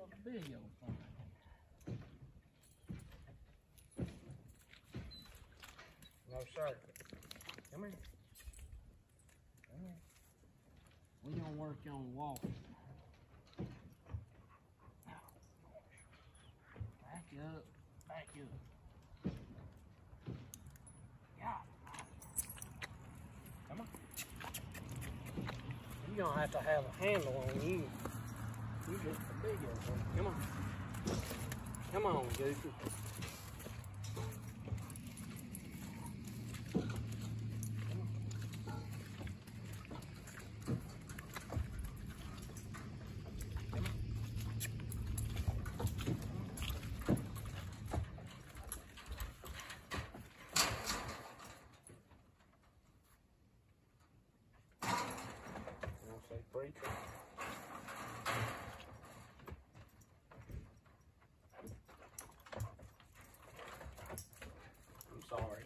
a big old thing. No, sir. Come here. Come here. We're going to work on walking. Back up. Back up. Yeah. Come on. You're going to have to have a handle on you. You get the big one. Come on. Come on, Goofy. Preacher. I'm sorry.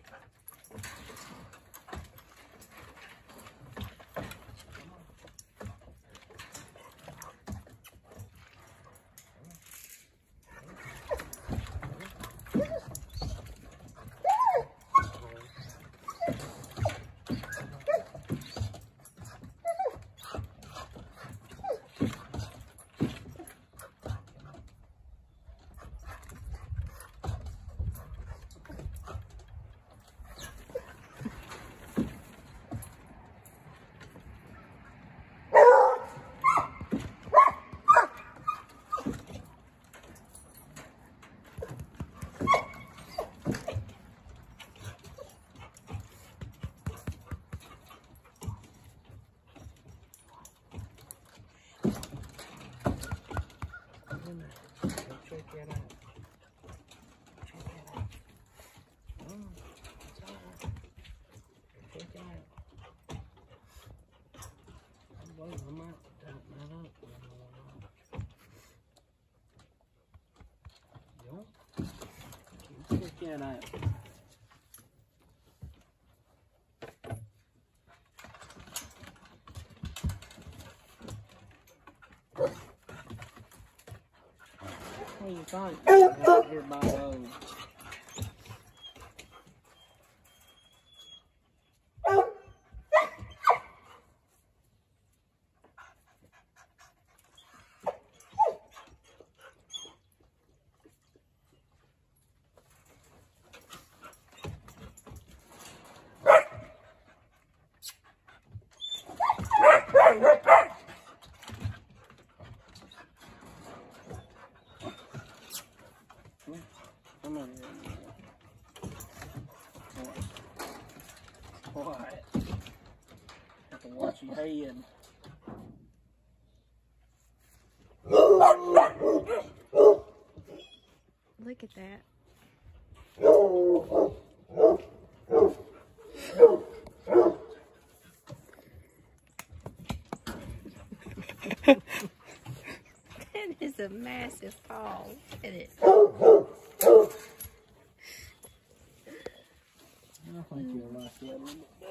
Check that out. Check that out. It's all right. Check it out. I might tighten that up a little more. Check that out. What do you think? Out here by the road. Come on here. Quiet. Have to watch your head. Look at that. That is a massive paw. Look at it. I think you'll like that a little bit.